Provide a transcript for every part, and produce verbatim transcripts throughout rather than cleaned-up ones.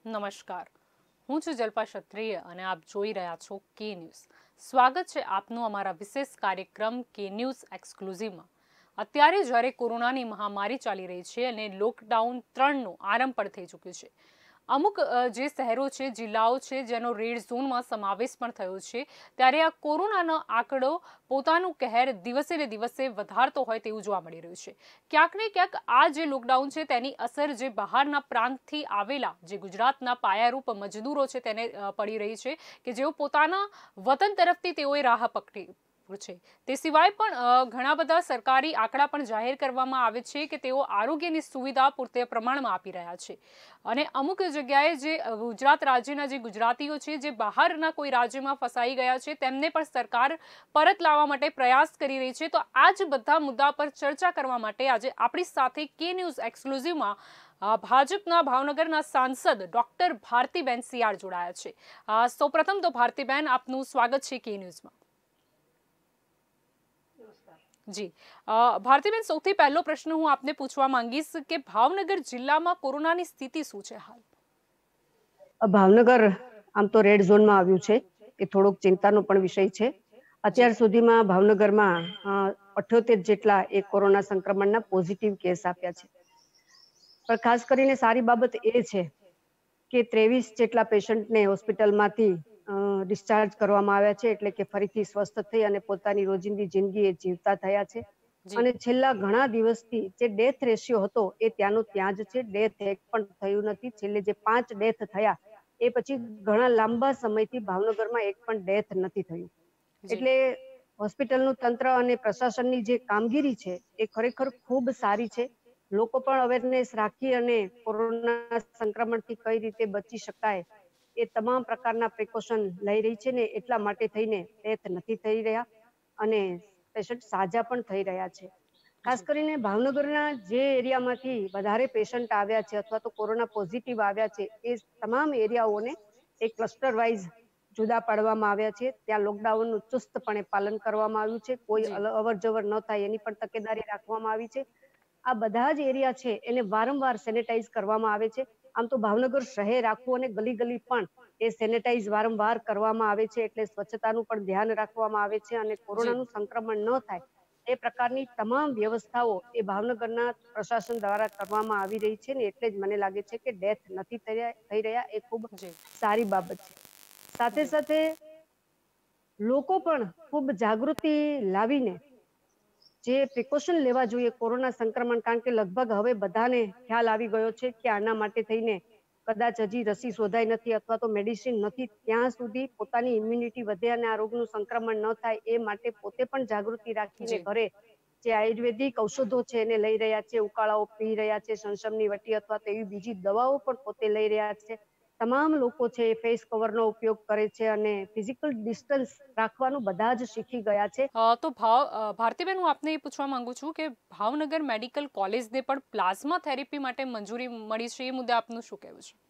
નમસ્કાર, હું છું જલ્પા ક્ષત્રિય અને આપ જોઈ રહ્યા છો કે ન્યૂઝ. સ્વાગત છે આપનું અમારા વિશેષ કાર્યક્રમ કે ન્યૂઝ એક્સક્લુઝિવમાં. અત્યારે જ્યારે કોરોનાની મહામારી ચાલી રહી છે અને લોકડાઉન ત્રણનો આરંભ પણ થઈ ચૂક્યો છે. અમુક જે શહેરો છે, જિલ્લાઓ છે જેનો રેડ ઝોનમાં સમાવેશ પણ થયો છે, ત્યારે આ કોરોનાનો આંકડો પોતાનું કહેર દિવસે ને દિવસે વધારતો હોય તેવું જોવા મળી રહ્યું છે. ક્યાંક ને ક્યાંક આ જે લોકડાઉન છે તેની અસર જે બહારના પ્રાંતથી આવેલા જે ગુજરાતના પાયારૂપ મજદૂરો છે તેને પડી રહી છે કે જેઓ પોતાના વતન તરફથી તેઓએ રાહ પકડી છે. તે સિવાય પણ ઘણા બધા સરકારી આંકડા પણ જાહેર કરવામાં આવે છે કે તેઓ આરોગ્યની સુવિધા પૂરતા પ્રમાણમાં આપી રહ્યા છે અને અમુક જગ્યાએ જે ગુજરાત રાજ્યના જે ગુજરાતીઓ છે જે બહારના કોઈ રાજ્યમાં ફસાઈ ગયા છે તેમને પણ સરકાર પરત લાવવા માટે પ્રયાસ કરી રહી છે. તો આ જ બધા મુદ્દા પર ચર્ચા કરવા માટે આજે આપણી સાથે કે ન્યૂઝ એક્સક્લુઝિવમાં ભાજપના ભાવનગરના સાંસદ ડોક્ટર ભારતીબેન સિયાળ જોડાયા છે. સૌપ્રથમ તો ભારતીબેન, આપનું સ્વાગત છે કે ન્યૂઝમાં. જી ભારતીબેન, સૌથી પહેલો પ્રશ્ન હું આપને પૂછવા માંગીશ કે ભાવનગર જિલ્લામાં કોરોનાની સ્થિતિ શું છે હાલ? ભાવનગર આમ તો રેડ ઝોનમાં આવ્યું છે, એ થોડોક ચિંતાનો પણ વિષય છે. અત્યાર સુધીમાં ભાવનગરમાં અઠ્યોતેર જેટલા એક કોરોના સંક્રમણના પોઝિટિવ કેસ આપ્યા છે. પણ ખાસ કરીને સારી બાબત એ છે કે ત્રેવીસ જેટલા પેશન્ટને હોસ્પિટલમાંથી ડિસ્ચાર્જ કરવામાં આવ્યા છે, એટલે કે ફરીથી સ્વસ્થ થઈ અને પોતાની રોજિંદી જિંદગી એ જીવતા થયા છે. અને છેલ્લા ઘણા દિવસથી જે ડેથ રેશિયો હતો એ ત્યાંનો ત્યાં જ છે. ડેથ એક પણ થયું નથી. છેલ્લે જે પાંચ ડેથ થયા એ પછી ઘણા લાંબા સમયથી ભાવનગરમાં એક પણ ડેથ નથી થયું. એટલે હોસ્પિટલનું તંત્ર અને પ્રશાસનની જે કામગીરી છે એ ખરેખર ખૂબ સારી છે. લોકો પણ અવેરનેસ રાખી અને કોરોના સંક્રમણથી કઈ રીતે બચી શકાય એ તમામ પ્રકારના પ્રિકોશન લઈ રહી છે ને એટલા માટે થઈને ડેથ નથી થઈ રહ્યા અને પેશન્ટ સાજા પણ થઈ રહ્યા છે. ખાસ કરીને ભાવનગરના જે એરિયામાંથી વધારે પેશન્ટ આવ્યા છે અથવા તો કોરોના પોઝિટિવ આવ્યા છે એ તમામ એરિયાઓને એક ક્લસ્ટર વાઇઝ જુદા પાડવામાં આવ્યા છે. ત્યાં લોકડાઉનનું ચુસ્તપણે પાલન કરવામાં આવ્યું છે. કોઈ અવર જવર ન થાય એની પણ તકેદારી રાખવામાં આવી છે. આ બધા જ એરિયા છે એને વારંવાર સેનેટાઈઝ કરવામાં આવે છે. આમ તો ભાવનગર શહેર આખું અને ગલી ગલી પણ એ સેનેટાઈઝ વારંવાર કરવામાં આવે છે, એટલે સ્વચ્છતાનું પણ ધ્યાન રાખવામાં આવે છે અને કોરોનાનું સંક્રમણ ન થાય એ પ્રકારની તમામ વ્યવસ્થાઓ એ ભાવનગરના પ્રશાસન દ્વારા કરવામાં આવી રહી છે ને એટલે જ મને લાગે છે કે ડેથ નથી થઈ રહ્યા. એ ખૂબ સારી બાબત છે. સાથે સાથે લોકો પણ ખૂબ જાગૃતિ લાવીને જે પ્રિકોશન લેવા જોઈએ કોરોના સંક્રમણ, કારણ કે લગભગ હવે બધાને ખ્યાલ આવી ગયો છે કે આના માટે થઈને કદાચ હજી રસી શોધાઈ નથી અથવા તો મેડિસિન નથી, ત્યાં સુધી પોતાની ઇમ્યુનિટી વધે અને આ રોગનું સંક્રમણ ન થાય એ માટે પોતે પણ જાગૃતિ રાખીને ઘરે જે આયુર્વેદિક ઔષધો છે એને લઈ રહ્યા છે, ઉકાળાઓ પી રહ્યા છે, સંશમની વટી અથવા તો એવી બીજી દવાઓ પણ પોતે લઈ રહ્યા છે. તમામ લોકો છે એ ફેસ કવરનો ઉપયોગ કરે છે અને ફિઝિકલ ડિસ્ટન્સ રાખવાનું બધા જ શીખી ગયા છે. તો ભાવ ભારતીબેન, હું આપને એ પૂછવા માંગુ છું કે ભાવનગર મેડિકલ કોલેજને પણ પ્લાઝમા થેરેપી માટે મંજૂરી મળી છે, એ મુદ્દે આપનું શું કહેવું છે?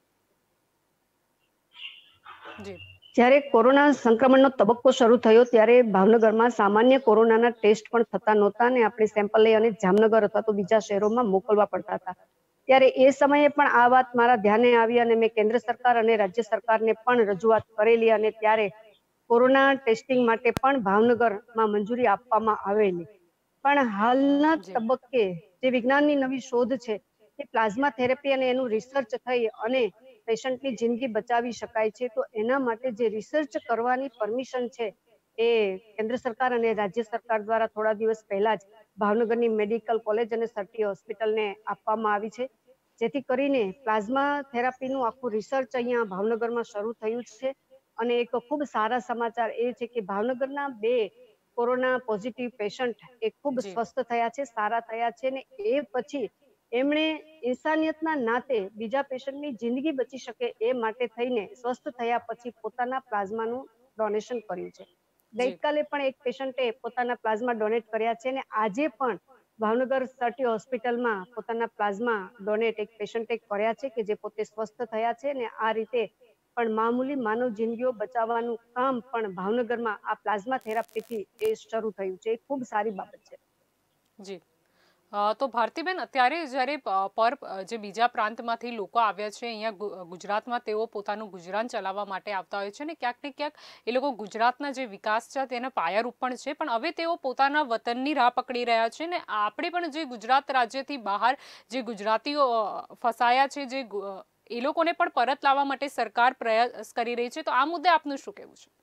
જી, જ્યારે કોરોના સંક્રમણનો તબક્કો શરૂ થયો ત્યારે ભાવનગરમાં સામાન્ય કોરોનાના ટેસ્ટ પણ થતા નહોતા અને આપણે સેમ્પલ લઈ અને જામનગર અથવા તો બીજા શહેરોમાં મોકલવા પડતા હતા. ત્યારે એ સમયે પણ આ વાત મારા ધ્યાને આવી અને મેં કેન્દ્ર સરકાર અને રાજ્ય સરકારને પણ રજૂઆત કરેલી અને ત્યારે કોરોના ટેસ્ટિંગ માટે પણ ભાવનગરમાં મંજૂરી આપવામાં આવેલી. પણ હાલના તબક્કે જે વિજ્ઞાનની નવી શોધ છે એ પ્લાઝમા થેરેપી અને એનું રિસર્ચ થઈ અને પેશન્ટની જિંદગી બચાવી શકાય છે. તો એના માટે જે રિસર્ચ કરવાની પરમિશન છે એ કેન્દ્ર સરકાર અને રાજ્ય સરકાર દ્વારા થોડા દિવસ પહેલા જ ભાવનગરની મેડિકલ કોલેજ અને સર્ટી હોસ્પિટલને આપવામાં આવી છે, જેથી કરીને પ્લાઝમા થેરાપીનું આખું રિસર્ચ અહીંયા ભાવનગરમાં શરૂ થયું છે. અને એક ખૂબ સારા સમાચાર એ છે કે ભાવનગરના બે કોરોના પોઝિટિવ પેશન્ટ એ ખૂબ સ્વસ્થ થયા છે, સારા થયા છે ને એ પછી એમણે ઇન્સાનિયતના નાતે બીજા પેશન્ટની જિંદગી બચી શકે એ માટે થઈને સ્વસ્થ થયા પછી પોતાના પ્લાઝમાનું ડોનેશન કર્યું છે. ગઈકાલે પણ એક પેશન્ટે પોતાના પ્લાઝમા ડોનેટ કર્યા છે અને આજે પણ ભાવનગર સર્ટી હોસ્પિટલમાં પોતાના પ્લાઝમા ડોનેટ એક પેશન્ટે કર્યા છે કે જે પોતે સ્વસ્થ થયા છે ને આ રીતે પણ મામૂલી માનવ જિંદગીઓ બચાવવાનું કામ પણ ભાવનગરમાં આ પ્લાઝમા થેરાપીથી એ શરૂ થયું છે. એ ખૂબ સારી બાબત છે. જી, અ, તો ભારતીબેન, અત્યારે જ્યારે પ- પર જે બીજા પ્રાંતમાંથી લોકો આવ્યા છે અહીંયા ગુ- ગુજરાતમાં, તેઓ પોતાનું ગુજરાન ચલાવવા માટે આવતા હોય છે ને ક્યાંક ને ક્યાંક એ લોકો ગુજરાતના જે વિકાસ છે તેના પાયારૂપ પણ છે, પણ હવે તેઓ પોતાના વતનની રાહ પકડી રહ્યા છે ને આપણે પણ જે ગુજરાત રાજ્યથી બહાર જે ગુજરાતીઓ અ, ફસાયા છે, જે ગુ- અ, એ લોકોને પણ પરત લાવવા માટે સરકાર પ્રયાસ કરી રહી છે, તો આ મુદ્દે આપનું શું કહેવું છે?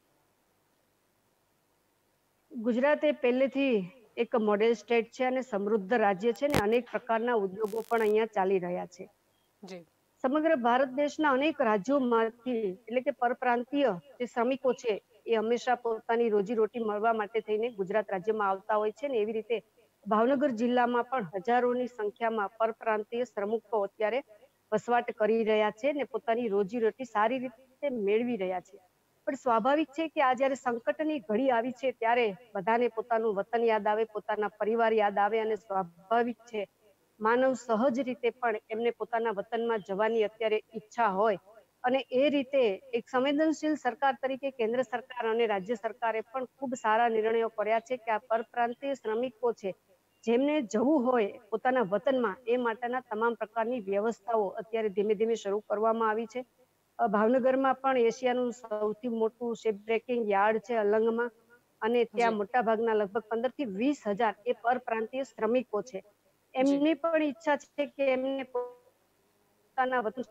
ગુજરાત એ પહેલેથી એક મોડેલ સ્ટેટ છે અને સમૃદ્ધ રાજ્ય છે ને અનેક પ્રકારના ઉદ્યોગો પણ અહીંયા ચાલી રહ્યા છે. જી. સમગ્ર ભારત દેશના અનેક રાજ્યોમાંથી એટલે કે પરપ્રાંતીય જે શ્રમિકો છે એ હંમેશા પોતાની રોજીરોટી મળવા માટે થઈને ગુજરાત રાજ્યમાં આવતા હોય છે ને એવી રીતે ભાવનગર જિલ્લામાં પણ હજારોની સંખ્યામાં પરપ્રાંતીય શ્રમિકો અત્યારે વસવાટ કરી રહ્યા છે ને પોતાની રોજીરોટી સારી રીતે મેળવી રહ્યા છે. પણ સ્વાભાવિક છે કે આ જયારે સંકટની ઘડી આવી છે ત્યારે બધાને પોતાનું વતન યાદ આવે, પોતાના પરિવાર યાદ આવે અને સ્વાભાવિક છે માનવ સહજ રીતે પણ એમને પોતાના વતનમાં જવાની અત્યારે ઈચ્છા હોય અને એ રીતે એક સંવેદનશીલ સરકાર તરીકે કેન્દ્ર સરકાર અને રાજ્ય સરકારે પણ ખૂબ સારા નિર્ણયો કર્યા છે કે આ પરપ્રાંતીય શ્રમિકો છે જેમને જવું હોય પોતાના વતનમાં એ માટેના તમામ પ્રકારની વ્યવસ્થાઓ અત્યારે ધીમે ધીમે શરૂ કરવામાં આવી છે. અ, ભાવનગરમાં પણ એશિયાનું સૌથી મોટું શિપ બ્રેકિંગ યાર્ડ છે અલંગમાં અને ત્યાં જી. મોટા ભાગના લગભગ પંદર થી વીસ હજાર એ પરપ્રાંતીય શ્રમિકો છે. જી. એમની પણ ઈચ્છા છે કે એમને પોતાના વતન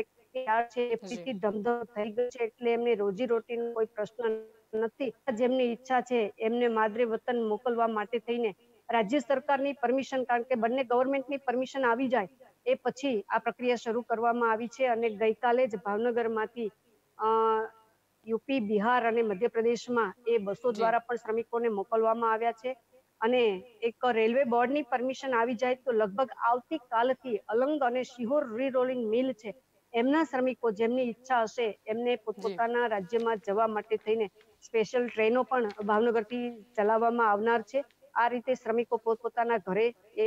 છે એ જી. ફરીથી ધમધમ થઈ ગયો છે એટલે એમને રોજીરોટીનો કોઈ પ્રશ્ન નથી. જેમની ઈચ્છા છે એમને માદરે વતન મોકલવા માટે થઈને રાજ્ય સરકારની પરમિશન, કારણ કે બંને ગવર્મેન્ટની પરમિશન આવી જાય એ પછી આ પ્રક્રિયા શરૂ કરવામાં આવી છે અને ગઈકાલે જ ભાવનગરમાંથી અ યુપી, બિહાર અને મધ્યપ્રદેશમાં એ બસો જી. દ્વારા પણ શ્રમિકોને મોકલવામાં આવ્યા છે અને એક રેલવે બોર્ડની પરમિશન આવી જાય તો લગભગ આવતીકાલથી અલંગ અને શિહોર રીરોલિંગ મિલ છે એમના શ્રમિકો જેમની ઈચ્છા હશે એમને જી. પોતપોતાના રાજ્યમાં જવા માટે થઈને સ્પેશિયલ ટ્રેનો પણ ભાવનગરથી ચલાવવામાં આવનાર છે. આ રીતે શ્રમિકો પોતપોતાના ઘરે એ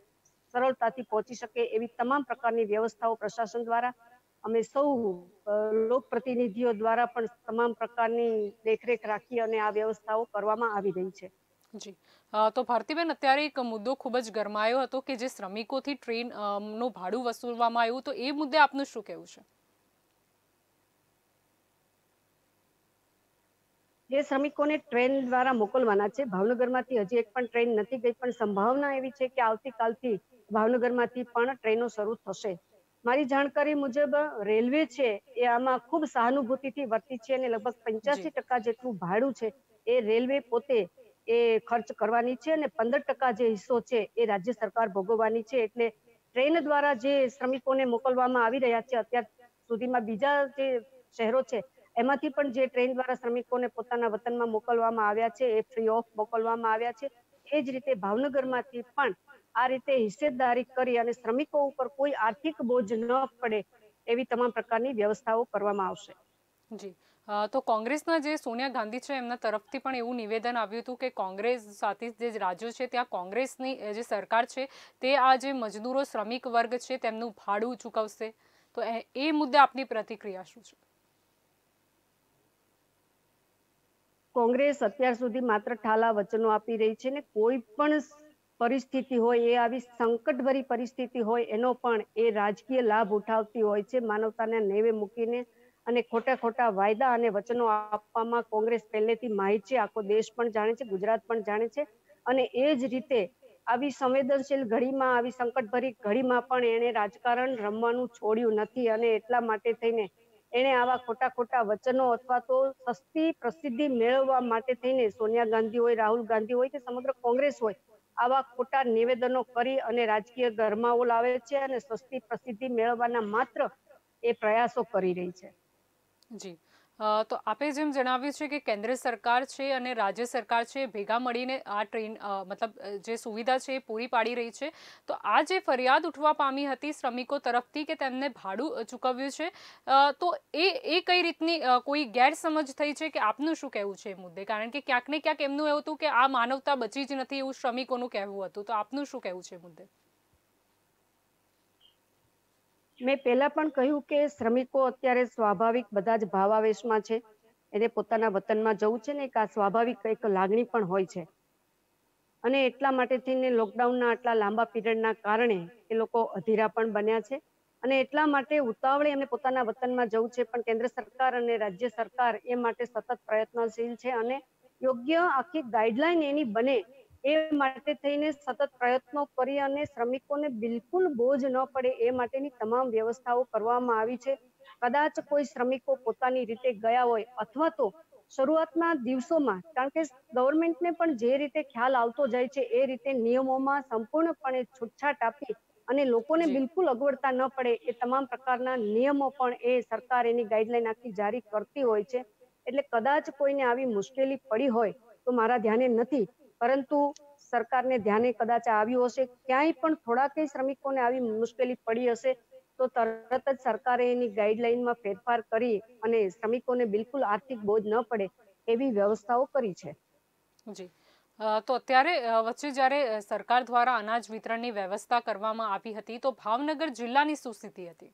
સરળતાથી પહોંચી શકે એવી તમામ પ્રકારની વ્યવસ્થાઓ પ્રશાસન દ્વારા અમે સૌ અ, લોકપ્રતિનિધિઓ દ્વારા પણ તમામ પ્રકારની દેખરેખ રાખી અને આ વ્યવસ્થાઓ કરવામાં આવી રહી છે. જી. અ, તો ભારતીબેન, અત્યારે એક મુદ્દો ખૂબ જ ગરમાયો હતો કે જે શ્રમિકોથી ટ્રેન અ, નું ભાડું વસૂલવામાં આવ્યું, તો એ મુદ્દે આપનું શું કહેવું છે? જે શ્રમિકોને ટ્રેન દ્વારા મોકલવાના છે ભાવનગરમાંથી હજી એક પણ ટ્રેન નથી ગઈ પણ સંભાવના એવી છે કે આવતીકાલથી ભાવનગરમાંથી પણ ટ્રેનો શરૂ થશે. મારી જાણકારી મુજબ રેલવે છે એ આમાં ખૂબ સહાનુભૂતિથી વર્તી છે અને લગભગ જી. પંચ્યાસી ટકા જેટલું ભાડું છે એ રેલવે પોતે એ ખર્ચ કરવાની છે અને પંદર ટકા જે હિસ્સો છે એ રાજ્ય સરકાર ભોગવવાની છે. એટલે ટ્રેન દ્વારા જે શ્રમિકોને મોકલવામાં આવી રહ્યા છે અત્યાર સુધીમાં બીજા જે શહેરો છે એમાંથી પણ જે ટ્રેન દ્વારા શ્રમિકોને પોતાના વતનમાં મોકલવામાં આવ્યા છે એ ફ્રી ઓફ મોકલવામાં આવ્યા છે. એ જ રીતે ભાવનગરમાંથી પણ આ રીતે હિસ્સેદારી કરી અને શ્રમિકો ઉપર કોઈ આર્થિક બોજ ન પડે એવી તમામ પ્રકારની વ્યવસ્થાઓ કરવામાં આવશે. જી. અ, તો કોંગ્રેસના જે સોનિયા ગાંધી છે એમના તરફથી પણ એવું નિવેદન આવ્યું હતું કે કોંગ્રેસ સાથે જે રાજ્યો છે ત્યાં કોંગ્રેસની જે સરકાર છે તે આ જે મજદૂરો શ્રમિક વર્ગ છે તેમનું ભાડું ચૂકવશે, તો એ એ મુદ્દે આપની પ્રતિક્રિયા શું છે? કોંગ્રેસ અત્યાર સુધી માત્ર ઠાલા વચનો આપી રહી છે ને કોઈ પણ પરિસ્થિતિ હોય એ આવી સંકટભરી પરિસ્થિતિ હોય એનો પણ એ રાજકીય લાભ ઉઠાવતી હોય છે માનવતાને નેવે મૂકીને અને ખોટા ખોટા વાયદા અને વચનો આપવામાં કોંગ્રેસ પહેલેથી માહિર છે. આખો દેશ પણ જાણે છે, ગુજરાત પણ જાણે છે અને એ જ રીતે આવી સંવેદનશીલ ઘડીમાં, આવી સંકટભરી ઘડીમાં પણ એને રાજકારણ રમવાનું છોડ્યું નથી અને એટલા માટે થઈને એને આવા ખોટા ખોટા વચનો અથવા તો સસ્તી પ્રસિદ્ધિ મેળવવા માટે થઈને સોનિયા ગાંધી હોય, રાહુલ ગાંધી હોય કે સમગ્ર કોંગ્રેસ હોય આવા ખોટા નિવેદનો કરી અને રાજકીય ગરમાવો લાવે છે અને સસ્તી પ્રસિદ્ધિ મેળવવાના માત્ર એ પ્રયાસો કરી રહી છે. જી. અ, તો આપે જેમ જણાવ્યું છે કે કેન્દ્ર સરકાર છે અને રાજ્ય સરકાર છે ભેગા મળીને આ ટ્રેન અ, મતલબ અ, જે સુવિધા છે એ પૂરી પાડી રહી છે, તો આ જે ફરિયાદ ઉઠવા પામી હતી શ્રમિકો તરફથી કે તેમને ભાડું અ, ચૂકવ્યું છે, અ, તો એ એ કઈ રીતની અ, કોઈ ગેરસમજ થઈ છે કે આપનું શું કહેવું છે એ મુદ્દે? કારણ કે ક્યાંક ને ક્યાંક એમનું એવું હતું કે આ માનવતા બચી જ નથી એવું શ્રમિકોનું કહેવું હતું, તો આપનું શું કહેવું છે એ મુદ્દે? મેં પહેલા પણ કહ્યું કે શ્રમિકો અત્યારે સ્વાભાવિક બધા જ ભાવાવેશમાં છે. એને પોતાના વતનમાં જવું છે ને એક આ સ્વાભાવિક એક લાગણી પણ હોય છે અને એટલા માટે થઈને લોકડાઉનના આટલા લાંબા પીરિયડના કારણે એ લોકો અધીરા પણ બન્યા છે અને એટલા માટે ઉતાવળે એમને પોતાના વતનમાં જવું છે, પણ કેન્દ્ર સરકાર અને રાજ્ય સરકાર એ માટે સતત પ્રયત્નશીલ છે અને યોગ્ય આખી ગાઈડલાઈન એની બને એ માટે થઈને સતત પ્રયત્નો કરી અને શ્રમિકોને બિલકુલ બોજ ન પડે એ માટેની તમામ વ્યવસ્થાઓ કરવામાં આવી છે. કદાચ કોઈ શ્રમિકો પોતાની રીતે ગયા હોય અથવા તો શરૂઆતના દિવસોમાં, કારણ કે ગવર્મેન્ટને પણ જે રીતે ખ્યાલ આવતો જાય છે એ રીતે નિયમોમાં સંપૂર્ણપણે છૂટછાટ આપી અને લોકોને જી બિલકુલ અગવડતા ન પડે એ તમામ પ્રકારના નિયમો પણ એ સરકાર એની ગાઈડલાઈન આખી જારી કરતી હોય છે. એટલે કદાચ કોઈને આવી મુશ્કેલી પડી હોય તો મારા ધ્યાને નથી, પરંતુ સરકારને ધ્યાને કદાચ આવ્યું હશે, ક્યાંય પણ થોડાક શ્રમિકોને આવી મુશ્કેલી પડી હશે તો તરત જ સરકારે એની ગાઈડલાઈનમાં ફેરફાર કરી અને શ્રમિકોને બિલકુલ આર્થિક બોજ ન પડે એવી વ્યવસ્થાઓ કરી છે. જી તો અત્યારે વચ્ચે જ્યારે સરકાર દ્વારા અનાજ વિતરણની વ્યવસ્થા કરવામાં આવી હતી તો ભાવનગર જિલ્લાની શું સ્થિતિ હતી?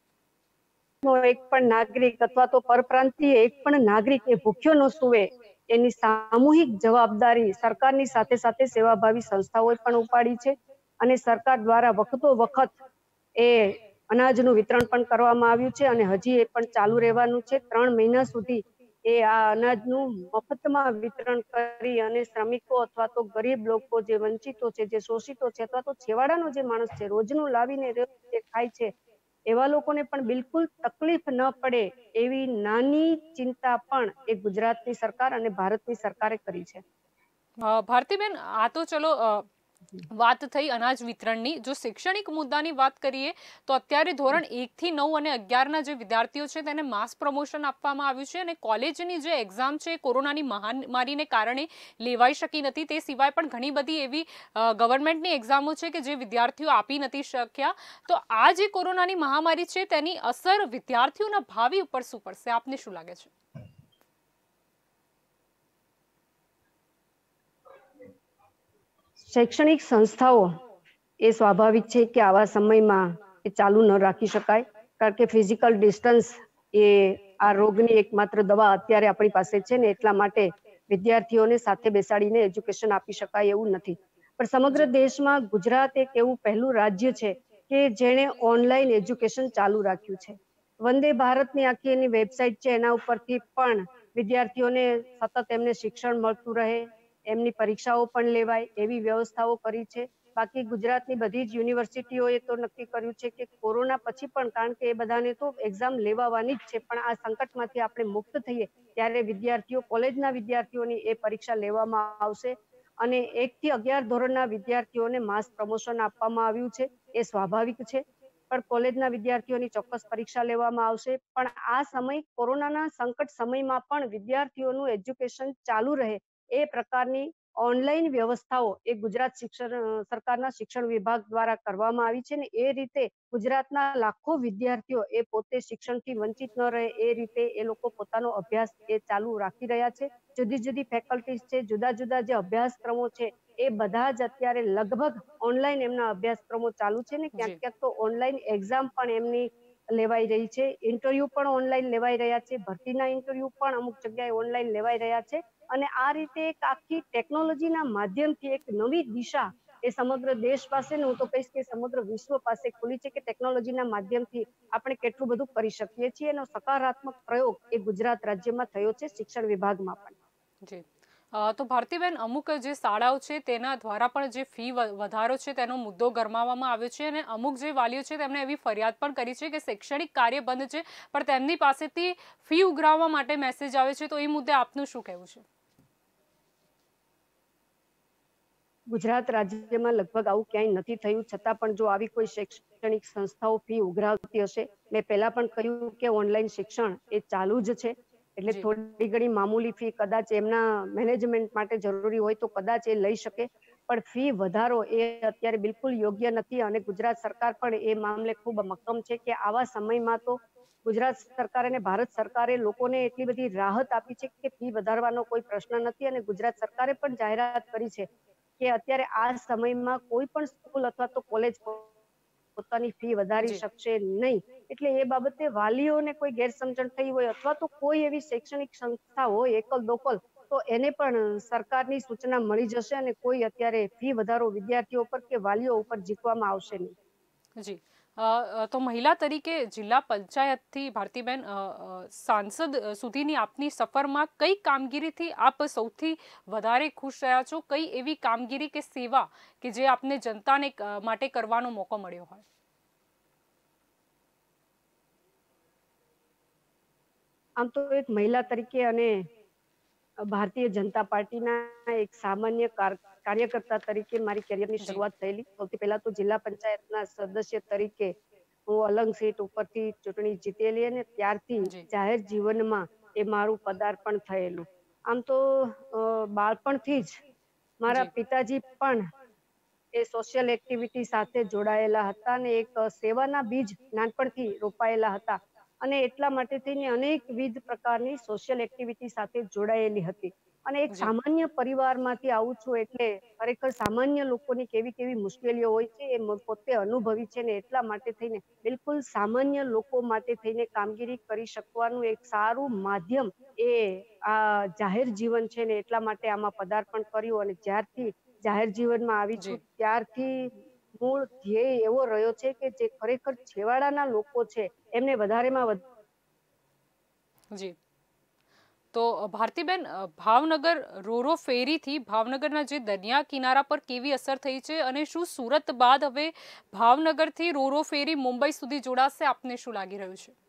એક પણ નાગરિક અથવા તો પરપ્રાંતીય એક પણ નાગરિક એ ભૂખ્યો ન સૂવે એની સામૂહિક જવાબદારી સરકારની સાથે સાથે સેવાભાવી સંસ્થાઓએ પણ ઉપાડી છે અને સરકાર દ્વારા વખતો વખત એ અનાજનું વિતરણ પણ કરવામાં આવ્યું છે અને હજી એ પણ ચાલુ રહેવાનું છે. ત્રણ મહિના સુધી એ આ અનાજનું મફતમાં વિતરણ કરી અને શ્રમિકો અથવા તો ગરીબ લોકો, જે વંચિતો છે, જે શોષિતો છે અથવા તો છેવાડાનો જે માણસ છે, રોજનું લાવીને જે ખાય છે એવા લોકોને પણ બિલકુલ તકલીફ ન પડે એવી નાની ચિંતા પણ એ ગુજરાતની સરકાર અને ભારતની સરકારે કરી છે. ભારતીબેન, આ તો ચલો વાત થઈ અનાજ વિતરણની. જો શૈક્ષણિક મુદ્દાની વાત કરીએ તો અત્યારે ધોરણ એક થી નવ અને અગિયારના જે વિદ્યાર્થીઓ છે તેને માસ પ્રમોશન આપવામાં આવ્યું છે અને કોલેજની જે એક્ઝામ છે કોરોનાની મહામારીને કારણે લેવાઈ શકી નથી. તે સિવાય પણ ઘણી બધી એવી ગવર્મેન્ટની એક્ઝામો છે કે જે વિદ્યાર્થીઓ આપી નથી શક્યા. તો આ જે કોરોનાની મહામારી છે તેની અસર વિદ્યાર્થીઓના ભાવિ ઉપર શું પડશે, આપને શું લાગે છે? શૈક્ષણિક સંસ્થાઓ એ સ્વાભાવિક છે કે આવા સમયમાં એ ચાલુ ન રાખી શકાય, કારણ કે ફિઝિકલ ડિસ્ટન્સ એ આ રોગની એકમાત્ર દવા અત્યારે આપણી પાસે છે ને એટલા માટે વિદ્યાર્થીઓને સાથે બેસાડીને એજ્યુકેશન આપી શકાય એવું નથી. પણ સમગ્ર દેશમાં ગુજરાત એક એવું પહેલું રાજ્ય છે કે જેણે ઓનલાઈન એજ્યુકેશન ચાલુ રાખ્યું છે. વંદે ભારતની આખી એની વેબસાઇટ છે, એના ઉપરથી પણ વિદ્યાર્થીઓને સતત એમને શિક્ષણ મળતું રહે, એમની પરીક્ષાઓ પણ લેવાય એવી વ્યવસ્થાઓ કરી છે. બાકી ગુજરાતની બધી જ યુનિવર્સિટીઓએ તો નક્કી કર્યું છે કે કોરોના પછી પણ, કારણ કે એ બધાને તો એક્ઝામ લેવાવાની જ છે, પણ આ સંકટમાંથી આપણે મુક્ત થઈએ ત્યારે વિદ્યાર્થીઓ, કોલેજના વિદ્યાર્થીઓની એ પરીક્ષા લેવામાં આવશે અને એક થી અગિયાર ધોરણના વિદ્યાર્થીઓને માસ પ્રમોશન આપવામાં આવ્યું છે. એ સ્વાભાવિક છે, પણ કોલેજના વિદ્યાર્થીઓની ચોક્કસ પરીક્ષા લેવામાં આવશે. પણ આ સમય કોરોનાના સંકટ સમયમાં પણ વિદ્યાર્થીઓનું એજ્યુકેશન ચાલુ રહે એ પ્રકારની ઓનલાઈન વ્યવસ્થાઓ એ ગુજરાત શિક્ષણ સરકારના શિક્ષણ વિભાગ દ્વારા કરવામાં આવી છે ને એ રીતે ગુજરાતના લાખો વિદ્યાર્થીઓ એ પોતે શિક્ષણથી વંચિત ન રહે એ રીતે એ લોકો પોતાનો અભ્યાસ એ ચાલુ રાખી રહ્યા છે. જુદી જુદી ફેકલ્ટીઝ છે, જુદા જુદા જે અભ્યાસક્રમો છે એ બધા જ અત્યારે લગભગ ઓનલાઈન એમના અભ્યાસક્રમો ચાલુ છે ને ક્યાંક ક્યાંક તો ઓનલાઈન એક્ઝામ પણ એમની લેવાઈ રહી છે. ઇન્ટરવ્યુ પણ ઓનલાઈન લેવાઈ રહ્યા છે, ભરતીના ઇન્ટરવ્યુ પણ અમુક જગ્યાએ ઓનલાઈન લેવાઈ રહ્યા છે અને આ રીતે એક આખી ટેકનોલોજીના માધ્યમથી એક નવી દિશા એ સમગ્ર દેશ પાસે ને હું તો કહીશ કે સમગ્ર વિશ્વ પાસે ખુલી છે કે ટેકનોલોજીના માધ્યમથી આપણે કેટલું બધું કરી શકીએ છીએ. એનો સકારાત્મક પ્રયોગ એ ગુજરાત રાજ્યમાં થયો છે, શિક્ષણ વિભાગમાં પણ. જી તો ભારતીબેન, અમુક જે શાળાઓ છે તેના દ્વારા પણ જે ફી વધારો છે તેનો મુદ્દો ગરમાવવામાં આવ્યો છે અને અમુક જે વાલીઓ છે તેમણે એવી ફરિયાદ પણ કરી છે કે શૈક્ષણિક કાર્ય બંધ છે પણ તેમની પાસેથી ફી ઉઘરાવવા માટે મેસેજ આવે છે. તો એ મુદ્દે આપનું શું કહેવું છે? ગુજરાત રાજ્યમાં લગભગ આવું ક્યાંય નથી થયું, છતાં પણ જો આવી કોઈ શૈક્ષણિક સંસ્થાઓ ફી ઉઘરાવતી હશે, મેં પહેલા પણ કહ્યું કે ઓનલાઈન શિક્ષણ એ ચાલુ જ છે, એટલે થોડી ઘણી મામૂલી ફી કદાચ એમના મેનેજમેન્ટ માટે જરૂરી હોય તો કદાચ એ લઈ શકે, પણ ફી વધારો એ અત્યારે બિલકુલ યોગ્ય નથી અને ગુજરાત સરકાર પણ એ મામલે ખૂબ મક્કમ છે કે આવા સમયમાં તો ગુજરાત સરકાર અને ભારત સરકારે લોકોને એટલી બધી રાહત આપી છે કે ફી વધારવાનો કોઈ પ્રશ્ન નથી અને ગુજરાત સરકારે પણ જાહેરાત કરી છે કે અત્યારે આ સમયમાં કોઈ પણ સ્કૂલ અથવા તો કોલેજ પોતાની ફી વધારી શકશે નહીં. એટલે એ બાબતે વાલીઓને કોઈ ગેરસમજણ થઈ હોય અથવા તો કોઈ એવી શૈક્ષણિક સંસ્થા હોય એકલ દોકલ તો એને પણ સરકારની સૂચના મળી જશે અને કોઈ અત્યારે ફી વધારો વિદ્યાર્થીઓ પર કે વાલીઓ ઉપર જીકવામાં આવશે નહીં. જી અ, તો મહિલા તરીકે જિલ્લા પંચાયતથી ભારતીબેન અ, અ, સાંસદ સુધીની આપની સફરમાં કઈ કામગીરીથી આપ સૌથી વધારે ખુશ રહ્યા છો? કઈ એવી કામગીરી કે સેવા કે જે આપને જનતાને અ, માટે કરવાનો મોકો મળ્યો હોય? આમ તો એક મહિલા તરીકે અને ભારતીય જનતા પાર્ટીના એક સામાન્ય કાર્યકર્તા તરીકે મારી કેરિયરની જી શરૂઆત થયેલી. સૌથી પહેલા તો જિલ્લા પંચાયતના સદસ્ય તરીકે હું અલંગ સીટ ઉપરથી ચૂંટણી જીતેલી અને ત્યારથી જી જાહેર જીવનમાં એ મારું પદાર્પણ થયેલું. આમ તો અ, બાળપણથી જ મારા જી પિતાજી પણ એ સોશિયલ એક્ટિવિટી સાથે જોડાયેલા હતા અને એક સેવાના બીજ નાનપણથી રોપાયેલા હતા અને એટલા માટે થઈને અનેકવિધ પ્રકારની સોશિયલ એક્ટિવિટી સાથે જોડાયેલી હતી. અને એક જી સામાન્ય પરિવારમાંથી આવું છું એટલે ખરેખર સામાન્ય લોકોની કેવી કેવી મુશ્કેલીઓ હોય છે એ પોતે અનુભવી છે ને એટલા માટે થઈને બિલકુલ સામાન્ય લોકો માટે થઈને કામગીરી કરી શકવાનું એક સારું માધ્યમ એ આ જાહેર જીવન છે ને એટલા માટે આમાં પદાર્પણ કર્યું અને જ્યારથી જાહેર જીવનમાં આવી છું જી ત્યારથી મૂળ ધ્યેય એવો રહ્યો છે કે જે ખરેખર છેવાડાના લોકો છે એમને વધારેમાં વધારે. જી તો ભારતીબેન ભાવનગર રોરો ફેરીથી ભાવનગરના જે દરિયા કિનારા પર કેવી અસર થઈ છે અને શું સુરત બાદ હવે ભાવનગરથી રોરો ફેરી મુંબઈ સુધી જોડાશે? આપને શું લાગી રહ્યું છે?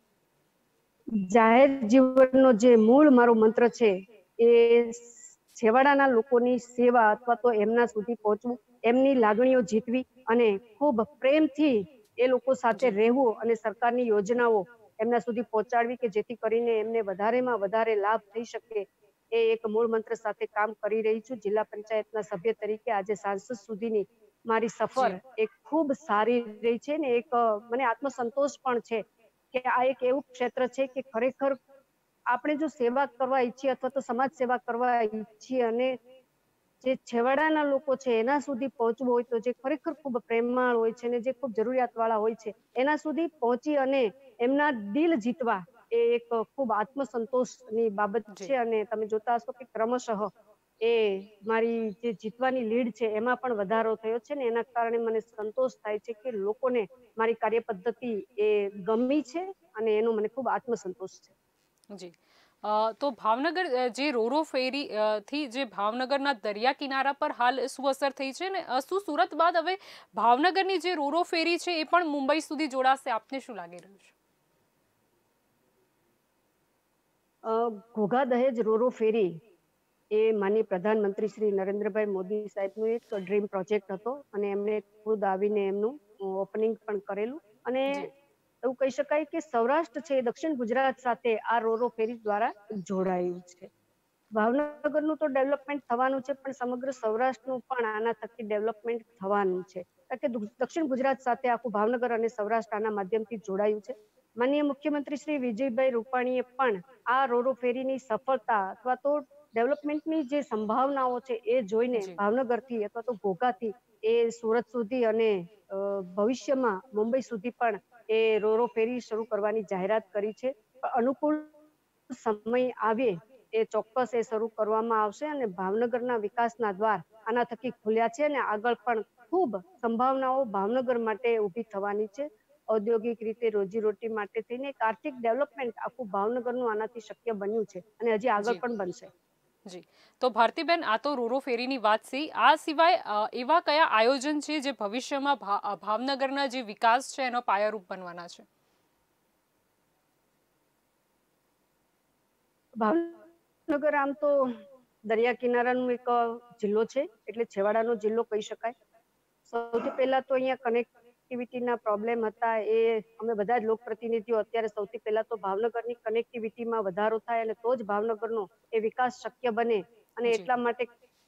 જાહેર જીવનનો જે મૂળ મારો મંત્ર છે એ છેવાડાના લોકોની સેવા અથવા તો એમના સુધી પહોંચવું, એમની લાગણીઓ જીતવી અને ખૂબ પ્રેમથી એ લોકો સાથે જી રહેવું અને સરકારની યોજનાઓ એમના સુધી પહોંચાડવી કે જેથી કરીને એમને વધારેમાં વધારે લાભ થઈ શકે. એ એક મૂળ મંત્ર સાથે કામ કરી રહી છું. જિલ્લા પંચાયતના સભ્ય તરીકે આજે સાંસદ સુધીની મારી સફર જી એક ખૂબ સારી રહી છે ને એક મને આત્મસંતોષ પણ છે કે આ એક એવું ક્ષેત્ર છે કે ખરેખર આપણે જો સેવા કરવા ઈચ્છીએ અથવા તો સમાજ સેવા કરવા ઈચ્છીએ અને જે છેવાડાના લોકો છે એના સુધી પહોંચવું હોય તો જે ખરેખર ખૂબ પ્રેમાળ હોય છે ને જે ખૂબ જરૂરિયાત વાળા હોય છે એના સુધી પહોંચી અને એમના દિલ જીતવા એ એક ખૂબ આત્મસંતોષની બાબત જી છે. અને તમે જોતા હશો કે ક્રમશઃ એ મારી જે જીતવાની લીડ છે એમાં પણ વધારો થયો છે ને એના કારણે મને સંતોષ થાય છે કે લોકોને મારી કાર્ય પદ્ધતિ એ ગમી છે અને એનો મને ખૂબ આત્મસંતોષ છે. જી તો ભાવનગર જે રોરો ફેરી થી જે ભાવનગરના દરિયા કિનારા પર હાલ શું અસર થઈ છે ને શું સુરત બાદ હવે ભાવનગરની જે રોરો ફેરી છે એ પણ મુંબઈ સુધી જોડાશે? આપને શું લાગી રહ્યું છે? ઘોઘા દહેજ રોરો ફેરી એ માનનીય પ્રધાનમંત્રી શ્રી નરેન્દ્રભાઈ મોદી સાહેબનો એક ડ્રીમ પ્રોજેક્ટ હતો અને એમને ખુદ આવીને એમનું ઓપનિંગ પણ કરેલું અને જી એવું કહી શકાય કે સૌરાષ્ટ્ર છે દક્ષિણ ગુજરાત સાથે આ રોરો ફેરી દ્વારા જોડાયું છે. ભાવનગરનું તો ડેવલપમેન્ટ થવાનું છે પણ સમગ્ર સૌરાષ્ટ્રનું પણ આના થકી ડેવલપમેન્ટ થવાનું છે કારણ કે દક્ષિણ ગુજરાત સાથે આખું ભાવનગર અને સૌરાષ્ટ્ર આના માધ્યમથી જોડાયું છે. માનનીય મુખ્યમંત્રી શ્રી વિજયભાઈ રૂપાણીએ પણ આ રોરો ફેરીની સફળતા અથવા તો ડેવલપમેન્ટની જે સંભાવનાઓ છે એ જોઈને જી ભાવનગરથી અથવા તો ઘોઘાથી એ સુરત સુધી અને ભવિષ્યમાં મુંબઈ સુધી પણ એ રોરો ફેરી શરૂ કરવાની જાહેરાત કરી છે. અનુકૂળ સમય આવે એ ચોક્કસ એ શરૂ કરવામાં આવશે અને ભાવનગરના વિકાસના દ્વાર આના થકી ખુલ્યા છે અને આગળ પણ ખૂબ સંભાવનાઓ ભાવનગર માટે ઊભી થવાની છે. ઔદ્યોગિક રીતે રોજીરોટી માટે થઈને એક આર્થિક ડેવલપમેન્ટ આખું ભાવનગરનું આનાથી શક્ય બન્યું છે અને હજી આગળ જી પણ બનશે. જી તો ભારતીબેન આ તો રોરો ફેરીની વાત છે. આ સિવાય એવા કયા આયોજન છે જે ભવિષ્યમાં ભાવનગરના જે વિકાસ છે એનો પાયારૂપ બનવાના છે? ભાવનગર આમ તો દરિયા કિનારાનો એક જિલ્લો છે એટલે છેવાડાનો જિલ્લો કહી શકાય. સૌથી પહેલા તો અહીંયા કનેક્ટિવિટીના પ્રોબ્લેમ હતા એ અમે બધા જ લોકપ્રતિનિધિઓ અત્યારે સૌથી પહેલા તો ભાવનગરની કનેક્ટિવિટીમાં વધારો થાય અને તો જ ભાવનગરનો એ વિકાસ શક્ય બને અને જી એટલા માટે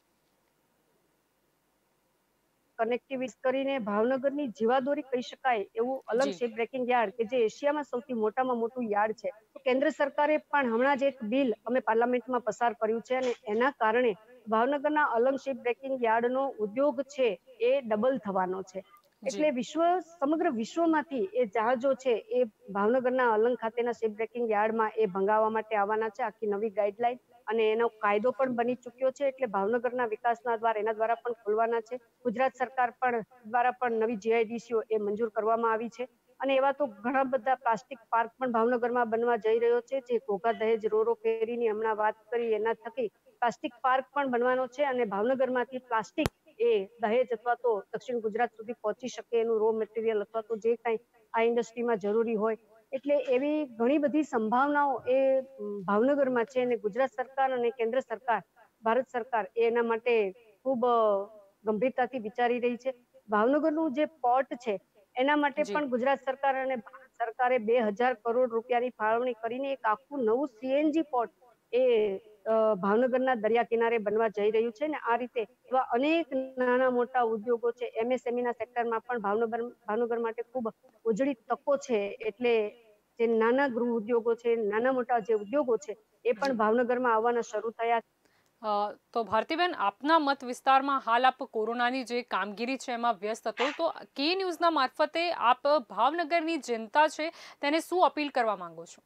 કનેક્ટિવિટી કરીને ભાવનગરની જીવાદોરી કહી શકાય એવું અલંગ જી શિપ બ્રેકિંગ યાર્ડ કે જે એશિયામાં સૌથી મોટામાં મોટું યાર્ડ છે. કેન્દ્ર સરકારે પણ હમણાં જ એક બિલ અમે પાર્લામેન્ટમાં પસાર કર્યું છે અને એના કારણે ભાવનગરના અલંગ શિપ બ્રેકિંગ યાર્ડનો ઉદ્યોગ છે એ ડબલ થવાનો છે. જી એટલે વિશ્વ સમગ્ર વિશ્વમાંથી એ જહાજો છે એ ભાવનગરના અલંગ ખાતેના શિપ બ્રેકિંગ યાર્ડમાં એ ભંગાવવા માટે આવવાના છે. આખી નવી ગાઈડલાઈન અને એનો કાયદો પણ બની ચૂક્યો છે, એટલે ભાવનગરના વિકાસના દ્વાર એના દ્વારા પણ ખોલવાના છે. ગુજરાત સરકાર પણ દ્વારા પણ નવી જીઆઈડીસીઓ એ મંજૂર કરવામાં આવી છે અને એવા તો ઘણા બધા પ્લાસ્ટિક પાર્ક પણ ભાવનગરમાં બનવા જઈ રહ્યો છે. જે ઘોઘા દહેજ રોરો ફેરીની હમણાં વાત કરી એના થકી પ્લાસ્ટિક પાર્ક પણ બનવાનો છે અને ભાવનગરમાંથી પ્લાસ્ટિક એ દહેજ અથવા તો દક્ષિણ ગુજરાત સુધી પહોંચી શકે એનું રો મટીરિયલ અથવા તો જે કાંઈ આ ઇન્ડસ્ટ્રીમાં જરૂરી હોય, એટલે એવી ઘણી બધી સંભાવનાઓ એ ભાવનગરમાં છે અને ગુજરાત સરકાર અને કેન્દ્ર સરકાર, ભારત સરકાર એના માટે ખૂબ ગંભીરતાથી વિચારી રહી છે. ભાવનગરનું જે પોર્ટ છે એના માટે જી પણ ગુજરાત સરકાર અને ભારત સરકારે બે હજાર કરોડ રૂપિયાની ફાળવણી કરીને એક આખું નવું સીએનજી પોર્ટ એ ભાવનગરના દરિયા કિનારે બનવા જઈ રહ્યું છે ને આ રીતે એવા અનેક નાના મોટા ઉદ્યોગો છે. એમએસએમઈના સેક્ટરમાં પણ ભાવનગર ભાવનગર માટે ખૂબ ઉજળી તકો છે. એટલે જે નાના ગૃહ ઉદ્યોગો છે, નાના મોટા જે ઉદ્યોગો છે એ જી પણ ભાવનગરમાં આવવાના શરૂ થયા. તો ભારતીબેન, આપના મત વિસ્તારમાં હાલ આપ કોરોનાની જે કામગીરી છે એમાં વ્યસ્ત હતો, તો કે ન્યૂઝના મારફતે આપ ભાવનગરની જનતા છે તેને શું અપીલ કરવા માંગો છો?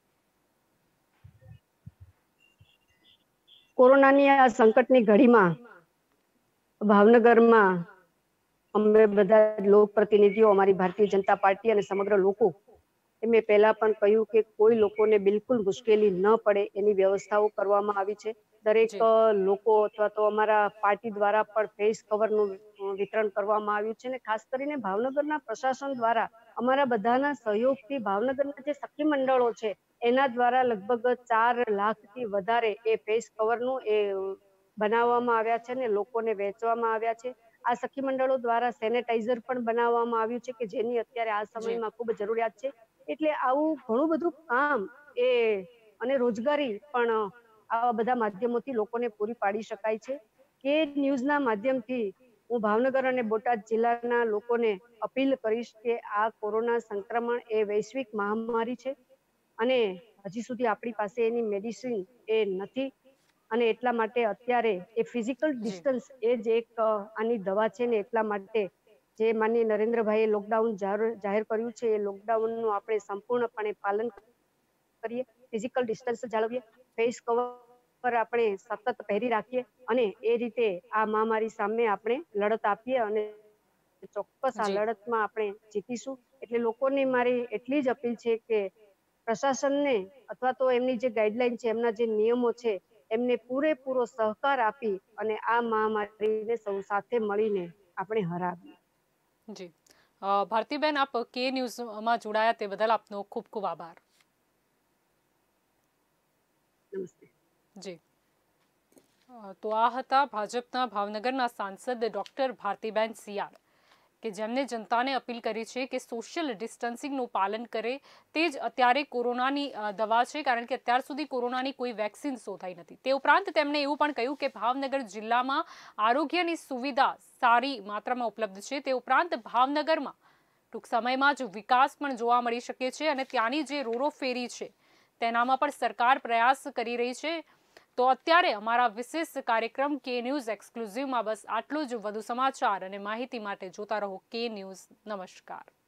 કોરોનાની આ સંકટની ઘડીમાં ભાવનગરમાં અમે બધા લોકપ્રતિનિધિઓ, અમારી ભારતીય જનતા પાર્ટી અને સમગ્ર લોકો મેં પહેલા પણ કહ્યું કે કોઈ લોકોને બિલકુલ મુશ્કેલી ન પડે એની વ્યવસ્થાઓ કરવામાં આવી છે. દરેક લોકો અથવા તો અમારા પાર્ટી દ્વારા પણ ફેસ કવરનું વિતરણ કરવામાં આવ્યું છે અને ખાસ કરીને ભાવનગરના પ્રશાસન દ્વારા અમારા બધાના સહયોગથી ભાવનગરના જે સખી મંડળો છે એના દ્વારા લગભગ ચાર લાખથી વધારે એ ફેસ કવરનું એ બનાવવામાં આવ્યા છે ને લોકોને વેચવામાં આવ્યા છે. આ સખી મંડળો દ્વારા સેનેટાઈઝર પણ બનાવવામાં આવ્યું છે કે જેની અત્યારે આ જી સમયમાં ખૂબ જરૂરિયાત છે. એટલે આવું ઘણું બધું કામ એ અને રોજગારી પણ આવા બધા માધ્યમોથી લોકોને પૂરી પાડી શકાય છે. કે ન્યૂઝના માધ્યમથી હું ભાવનગર અને બોટાદ જિલ્લાના લોકોને અપીલ કરીશ કે આ કોરોના સંક્રમણ એ વૈશ્વિક મહામારી છે અને હજી સુધી આપણી પાસે એની મેડિસિન એ નથી અને એટલા માટે અત્યારે એ ફિઝિકલ જી ડિસ્ટન્સ એ જ એક આની દવા છે ને એટલા માટે જે માનનીય નરેન્દ્રભાઈએ લોકડાઉન જાહેર કર્યું છે એ લોકડાઉનનું આપણે સંપૂર્ણપણે પાલન કરીએ, ફિઝિકલ ડિસ્ટન્સ જાળવીએ, ફેસ કવર આપણે સતત પહેરી રાખીએ અને એ રીતે આ મહામારી સામે આપણે લડત આપીએ અને ચોક્કસ આ જી લડતમાં આપણે જીતીશું. એટલે લોકોની મારી એટલી જ અપીલ છે કે પ્રશાસનને અથવા તો એમની જે ગાઈડલાઈન છે, એમના જે નિયમો છે એમને પૂરેપૂરો સહકાર આપી અને આ મહામારીને સૌ સાથે મળીને આપણે હરાવીએ. જી ભારતીબેન, આપ કે ન્યૂઝમાં જોડાયા તે બદલ આપનો ખૂબ ખૂબ આભાર. નમસ્તે. જી તો આ હતા ભાજપના ભાવનગરના સાંસદ ડોક્ટર ભારતીબેન સિયાળ કે જેમને જનતાને અપીલ કરી છે કે સોશિયલ ડિસ્ટન્સિંગનું પાલન કરે. તે જ અત્યારે કોરોનાની દવા છે, કારણ કે અત્યાર સુધી કોરોનાની કોઈ વેક્સિન શોધાઈ નથી. તે ઉપરાંત તેમણે એવું પણ કહ્યું કે ભાવનગર જિલ્લામાં આરોગ્યની સુવિધા સારી માત્રામાં ઉપલબ્ધ છે. તે ઉપરાંત ભાવનગરમાં ટૂંક સમયમાં જ વિકાસ પણ જોવા મળી શકે છે અને ત્યાંની જે રોરો ફેરી છે તેનામાં પણ સરકાર પ્રયાસ કરી રહી છે. તો અત્યારે અમારા વિશેષ કાર્યક્રમ કે ન્યૂઝ એક્સક્લુઝિવમાં બસ આટલું જ. વધુ સમાચાર અને માહિતી માટે જોતા રહો કે ન્યૂઝ. નમસ્કાર.